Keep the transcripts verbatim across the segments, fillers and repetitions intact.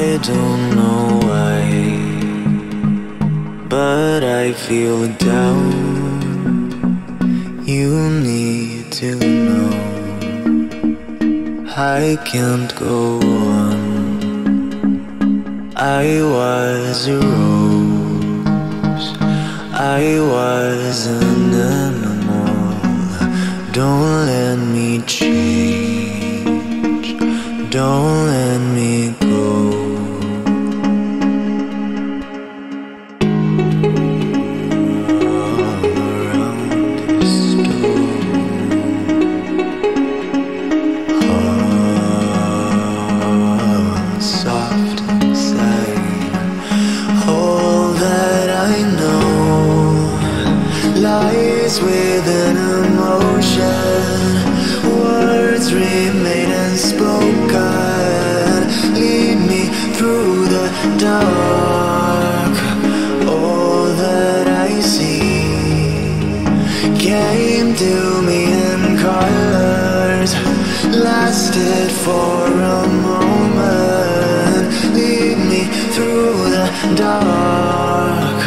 I don't know why, but I feel down. You need to know I can't go on. I was a rose, I was an animal. Don't let me change, don't let me go. Lies within emotion, words remain unspoken. Lead me through the dark. All that I see came to me in colors, lasted for a moment. Lead me through the dark.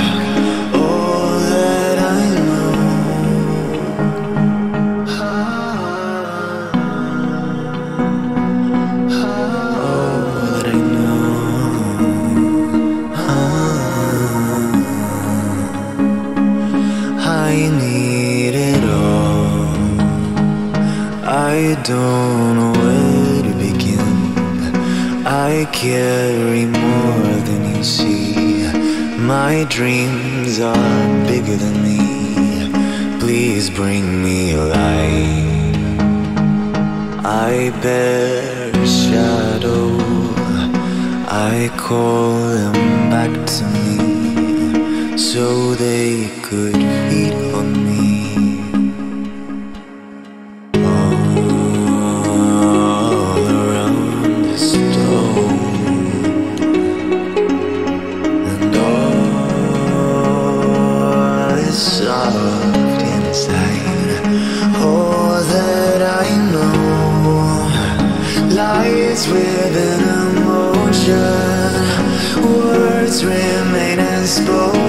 I need it all. I don't know where to begin. I carry more than you see. My dreams are bigger than me. Please bring me light. I bear a shadow, I call them back to me, so they could feed on me. All around the stone, and all is soft inside. All that I know lies within emotion. Words remain unspoken.